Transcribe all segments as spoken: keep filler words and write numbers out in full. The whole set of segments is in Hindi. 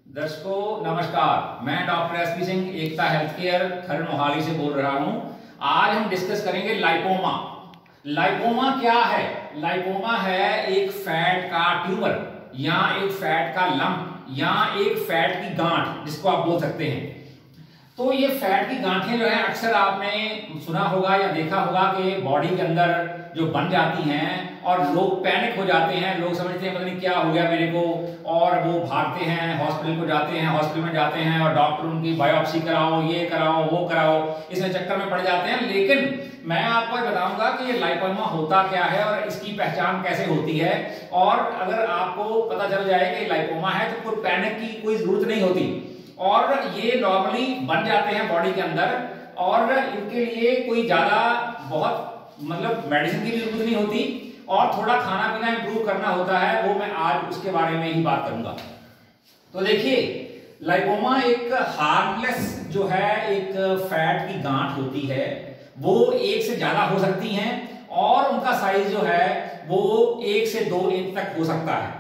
दर्शकों नमस्कार, मैं doctor S P Singh Ekta health care Kharar Mohali से बोल रहा हूं। आज हम डिस्कस करेंगे लाइपोमा। लाइपोमा क्या है? लाइपोमा है एक फैट का ट्यूमर या एक फैट का लंप या एक फैट की गांठ, जिसको आप बोल सकते हैं। तो ये फैट की गांठें जो है अक्सर आपने सुना होगा या देखा होगा कि बॉडी के अंदर जो बन जाती हैं और लोग पैनिक हो जाते हैं। लोग समझते हैं पता नहीं क्या हो गया मेरे को, और वो भागते हैं, हॉस्पिटल को जाते हैं, हॉस्पिटल में जाते हैं और डॉक्टर उनकी बायोप्सी कराओ, ये कराओ, वो कराओ, इसमें चक्कर में पड़ जाते हैं। लेकिन मैं आपको बताऊंगा कि ये लाइपोमा होता क्या है और इसकी पहचान कैसे होती है। और अगर आपको पता चल जाए कि लाइपोमा है तो कोई पैनिक की कोई जरूरत नहीं होती। और ये नॉर्मली बन जाते हैं बॉडी के अंदर और इनके लिए कोई ज्यादा बहुत मतलब मेडिसिन की भी जरूरत नहीं होती और थोड़ा खाना पीना इंप्रूव करना होता है। वो मैं आज उसके बारे में ही बात करूंगा। तो देखिए, लाइपोमा एक हार्मलेस जो है एक फैट की गांठ होती है। वो एक से ज्यादा हो सकती हैं और उनका साइज जो है वो एक से दो इंच तक हो सकता है।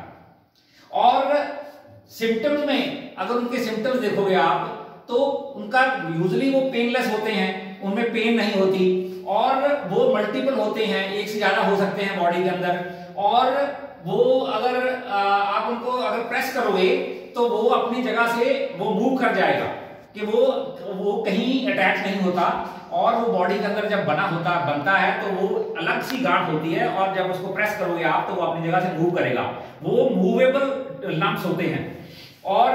और सिम्टम्स में अगर उनके सिम्टम्स देखोगे आप तो उनका यूजुअली वो पेनलेस होते हैं, उनमें पेन नहीं होती और वो मल्टीपल होते हैं, एक से ज्यादा हो सकते हैं बॉडी के अंदर। और वो अगर आप उनको अगर प्रेस करोगे तो वो अपनी जगह से वो मूव कर जाएगा कि वो वो कहीं अटैच नहीं होता। और वो बॉडी के अंदर जब बना होता बनता है तो वो अलग सी गांठ होती है और जब उसको प्रेस करोगे आप तो वो अपनी जगह से मूव करेगा। वो मूवेबल लम्प्स होते हैं। और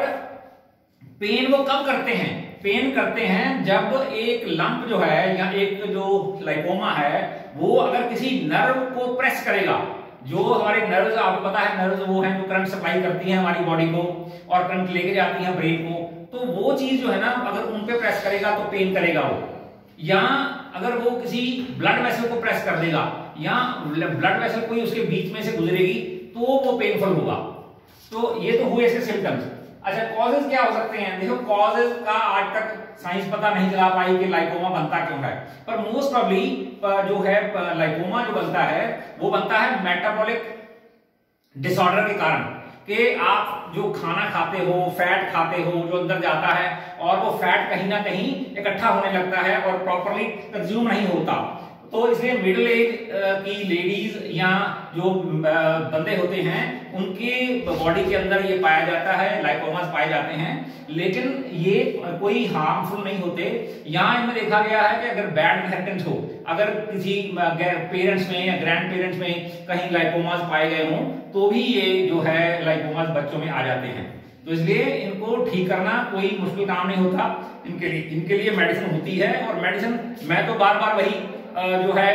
पेन वो कब करते हैं? पेन करते हैं जब एक लंप जो है या एक जो लाइपोमा है वो अगर किसी नर्व को प्रेस करेगा। जो हमारे नर्व्स, आपको पता है नर्व्स वो हैं जो करंट सप्लाई करती हैं हमारी बॉडी को और करंट लेके जाती हैं ब्रेन को। तो वो चीज जो है ना अगर उन पे प्रेस करेगा तो पेन करेगा वो। या अगर वो किसी ब्लड वेसल को प्रेस कर देगा या ब्लड वेसल कोई उसके बीच में से गुजरेगी तो वो पेनफुल होगा। तो ये तो हुए इसके सिम्टम्स। अच्छा, कॉजेज क्या हो सकते हैं? देखो, कॉजेज का आज तक साइंस पता नहीं चला पाई कि लाइपोमा बनता क्यों है। पर मोस्ट प्रॉब्ली जो है लाइपोमा जो बनता है वो बनता है मेटाबॉलिक डिसऑर्डर के कारण। कि आप जो खाना खाते हो, फैट खाते हो जो अंदर जाता है और वो फैट कहीं ना कहीं इकट्ठा होने लगता है और प्रॉपरली कंज्यूम नहीं होता। तो इसलिए मिडिल एज की लेडीज या जो बंदे होते हैं उनके बॉडी के अंदर ये पाया जाता है, लाइपोमास पाए जाते हैं। लेकिन ये कोई हार्मफुल नहीं होते। यहाँ इनमें देखा गया है कि अगर बैड इनहेरिटेंस हो, अगर किसी पेरेंट्स में या ग्रैंड पेरेंट्स में कहीं लाइपोमास पाए गए हों तो भी ये जो है लाइपोमास बच्चों में आ जाते हैं। तो इसलिए इनको ठीक करना कोई मुश्किल काम नहीं होता इनके लिए। इनके लिए मेडिसिन होती है और मेडिसिन मैं तो बार बार वही जो है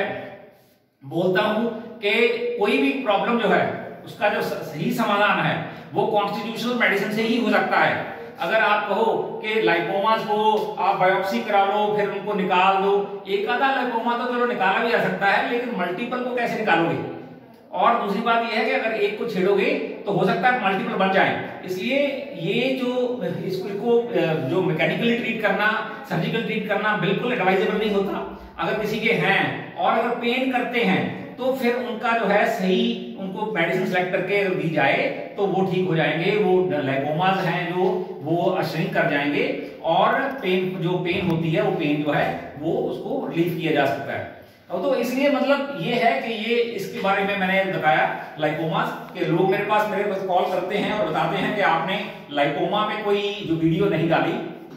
बोलता हूं कि कोई भी प्रॉब्लम जो है उसका जो सही समाधान है वो कॉन्स्टिट्यूशनल मेडिसिन से ही हो सकता है। अगर आप कहो कि लाइपोमास को आप बायोप्सी करा लो फिर उनको निकाल दो, एक आधा लाइपोमा तो चलो निकाला भी जा सकता है, लेकिन मल्टीपल को कैसे निकालोगे? और दूसरी बात यह है कि अगर एक को छेड़ोगे तो हो सकता है मल्टीपल बन जाए। इसलिए ये जो इसको जो मैकेनिकली ट्रीट करना, सर्जिकल ट्रीट करना बिल्कुल एडवाइजेबल नहीं होता। अगर किसी के हैं और अगर पेन करते हैं तो फिर उनका जो है सही उनको मेडिसिन सेलेक्ट करके दी जाए तो वो ठीक हो जाएंगे। वो लाइपोमास हैं जो वो श्रिंक कर जाएंगे और पेन जो पेन होती है वो पेन जो है वो उसको रिलीफ किया जा सकता है। तो इसलिए मतलब ये है कि ये इसके बारे में मैंने बताया लाइपोमास के। लोग मेरे पास मेरे पास कॉल करते हैं और बताते हैं कि आपने लाइपोमा पे कोई जो वीडियो नहीं डाली।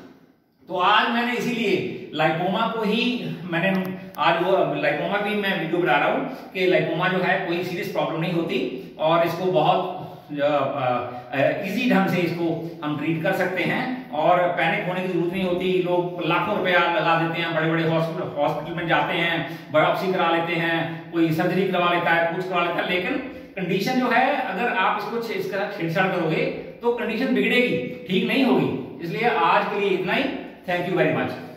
तो आज मैंने इसीलिए लाइपोमा को ही मैंने आज वो लाइपोमा भी मैं वीडियो बना रहा हूँ कि लाइपोमा जो है कोई सीरियस प्रॉब्लम नहीं होती और इसको बहुत इजी ढंग से इसको हम ट्रीट कर सकते हैं और पैनिक होने की जरूरत नहीं होती। लोग लाखों रुपया लगा देते हैं, बड़े बड़े हॉस्पिटल हॉस्पिटल में जाते हैं, बायोप्सी करा लेते हैं, कोई सर्जरी करवा लेता है, कुछ करवा लेता है। लेकिन कंडीशन जो है अगर आप इसको इस तरह छेड़छाड़ करोगे तो कंडीशन बिगड़ेगी, ठीक नहीं होगी। इसलिए आज के लिए इतना ही। Thank you very much.